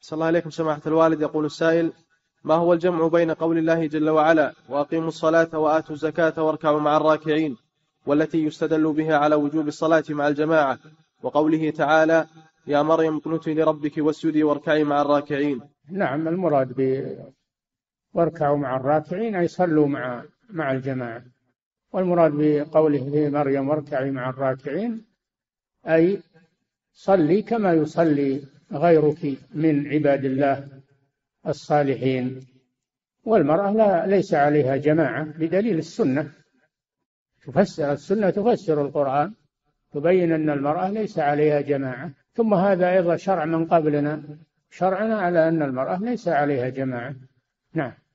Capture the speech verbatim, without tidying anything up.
صلى الله عليكم سماحة الوالد. يقول السائل: ما هو الجمع بين قول الله جل وعلا وأقيموا الصلاة وآتوا الزكاة واركعوا مع الراكعين، والتي يستدل بها على وجوب الصلاة مع الجماعة، وقوله تعالى يا مريم اقنتي لربك واسجدي واركعي مع الراكعين؟ نعم، المراد ب واركعوا مع الراكعين أي صلوا مع مع الجماعة، والمراد بقوله في مريم واركعي مع الراكعين أي صلي كما يصلي غيرك من عباد الله الصالحين. والمرأة لا ليس عليها جماعة بدليل السنة، تفسر السنة تفسر القرآن، تبين أن المرأة ليس عليها جماعة. ثم هذا أيضا شرع من قبلنا، شرعنا على أن المرأة ليس عليها جماعة. نعم.